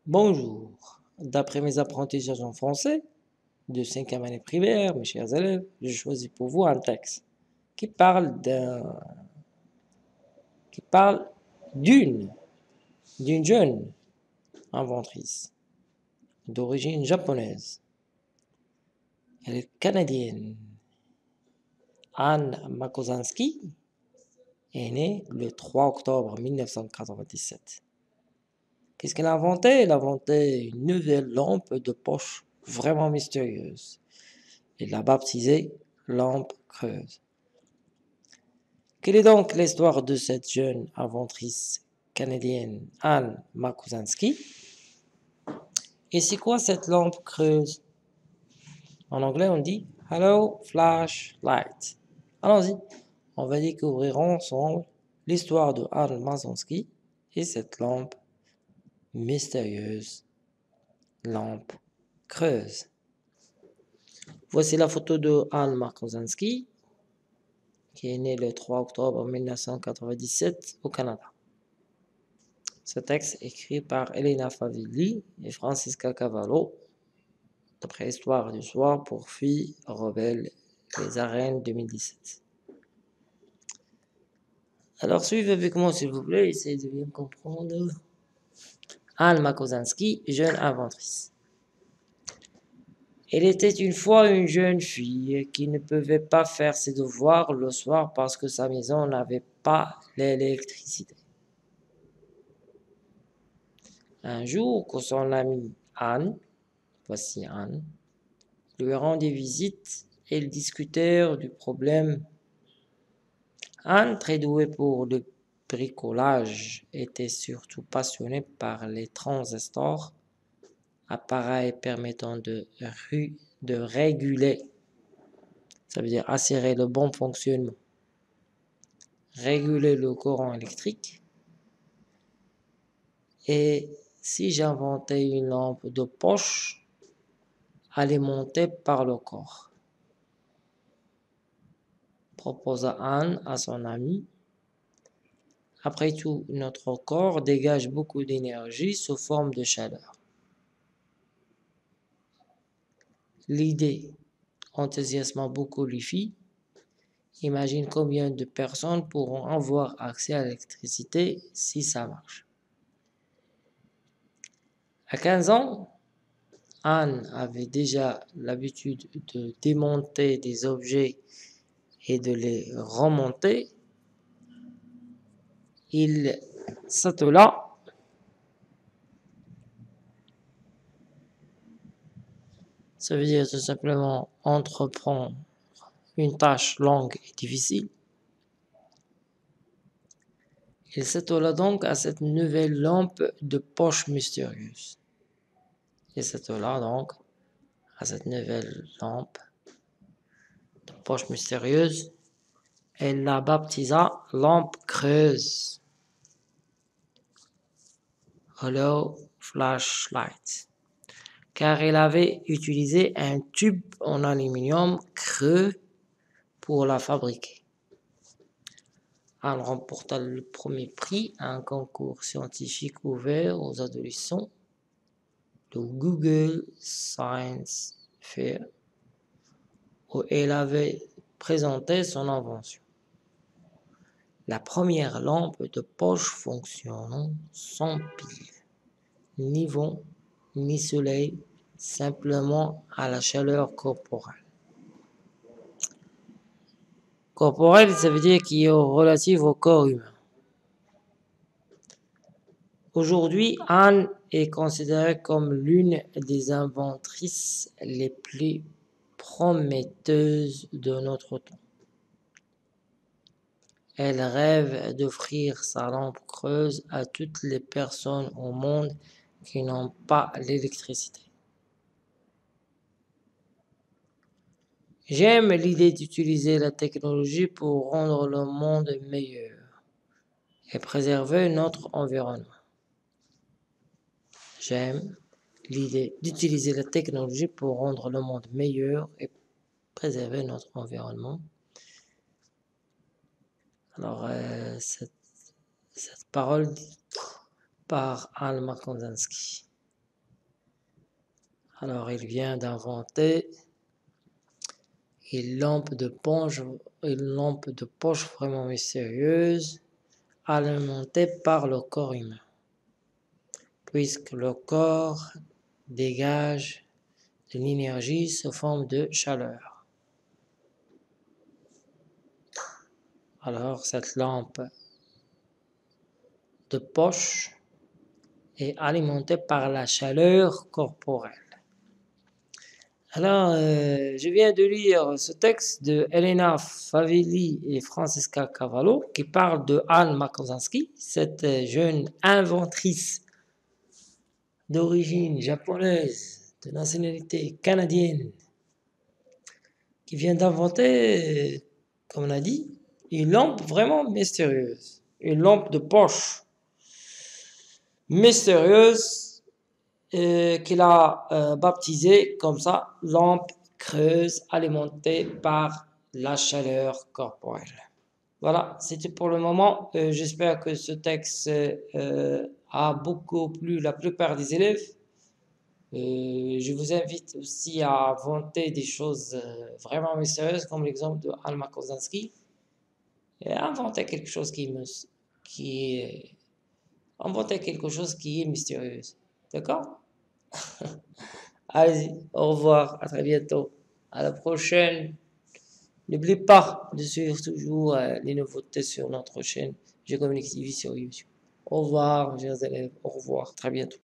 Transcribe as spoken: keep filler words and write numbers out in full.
Bonjour. D'après mes apprentissages en français de cinquième année primaire, mes chers élèves, j'ai choisi pour vous un texte qui parle d'un, qui parle d'une, d'une jeune inventrice d'origine japonaise. Elle est canadienne. Anne Makosanski est née le trois octobre mille neuf cent quatre-vingt-dix-sept. Qu'est-ce qu'elle a inventé? Elle a inventé une nouvelle lampe de poche vraiment mystérieuse. Elle l'a baptisée lampe creuse. Quelle est donc l'histoire de cette jeune inventrice canadienne Anne Makosanski? Et c'est quoi cette lampe creuse? En anglais, on dit Hello Flashlight. Allons-y, on va découvrir ensemble l'histoire de Anne Makosanski et cette lampe mystérieuse, lampe creuse. Voici la photo de Anne Makosanski, qui est née le trois octobre mille neuf cent quatre-vingt-dix-sept au Canada. Ce texte est écrit par Elena Favilli et Francisca Cavallo, d'après Histoire du soir pour filles rebelles, les arènes deux mille dix-sept. Alors suivez avec moi s'il vous plaît, essayez de bien comprendre. Anne Makosanski, jeune inventrice. Elle était une fois une jeune fille qui ne pouvait pas faire ses devoirs le soir parce que sa maison n'avait pas l'électricité. Un jour, que son amie Anne, voici Anne, lui rendit visite et ils discutèrent du problème. Anne, très douée pour le bricolage, était surtout passionnée par les transistors, appareils permettant de, de réguler, ça veut dire assurer le bon fonctionnement, réguler le courant électrique. Et si j'inventais une lampe de poche alimentée par le corps, proposa Anne à son ami. Après tout, notre corps dégage beaucoup d'énergie sous forme de chaleur. L'idée enthousiasma beaucoup les filles. Imagine combien de personnes pourront avoir accès à l'électricité si ça marche. À quinze ans, Anne avait déjà l'habitude de démonter des objets et de les remonter. Il s'attela Ça veut dire tout simplement entreprendre une tâche longue et difficile. Il s'attela donc à cette nouvelle lampe de poche mystérieuse. Il s'attela donc à cette nouvelle lampe de poche mystérieuse. Elle la baptisa lampe creuse. Hello Flashlight. Car elle avait utilisé un tube en aluminium creux pour la fabriquer. Elle remporta le premier prix à un concours scientifique ouvert aux adolescents, le Google Science Fair, où elle avait présenté son invention. La première lampe de poche fonctionnant sans pile, ni vent, ni soleil, simplement à la chaleur corporelle. Corporelle, ça veut dire qui est relative au corps humain. Aujourd'hui, Anne est considérée comme l'une des inventrices les plus prometteuses de notre temps. Elle rêve d'offrir sa lampe creuse à toutes les personnes au monde qui n'ont pas l'électricité. J'aime l'idée d'utiliser la technologie pour rendre le monde meilleur et préserver notre environnement. J'aime l'idée d'utiliser la technologie pour rendre le monde meilleur et préserver notre environnement. Alors, euh, cette, cette parole par Anne Makosanski. Alors, il vient d'inventer une lampe de poche, une lampe de poche vraiment mystérieuse, alimentée par le corps humain, puisque le corps dégage de l'énergie sous forme de chaleur. Alors, cette lampe de poche est alimentée par la chaleur corporelle. Alors, euh, je viens de lire ce texte de Elena Favilli et Francesca Cavallo qui parle de Anne Makosanski, cette jeune inventrice d'origine japonaise, de nationalité canadienne, qui vient d'inventer, comme on a dit, une lampe vraiment mystérieuse, une lampe de poche mystérieuse euh, qu'il a euh, baptisée comme ça, lampe creuse alimentée par la chaleur corporelle. Voilà, c'était pour le moment. Euh, J'espère que ce texte euh, a beaucoup plu la plupart des élèves. Euh, je vous invite aussi à inventer des choses euh, vraiment mystérieuses, comme l'exemple de Alma Kozinski, et inventer quelque chose qui me, qui est, inventer quelque chose qui est mystérieux. D'accord? Allez-y, au revoir, à très bientôt. À la prochaine. N'oubliez pas de suivre toujours euh, les nouveautés sur notre chaîne G Communique T V sur YouTube. Au revoir, mes chers élèves. Au revoir, très bientôt.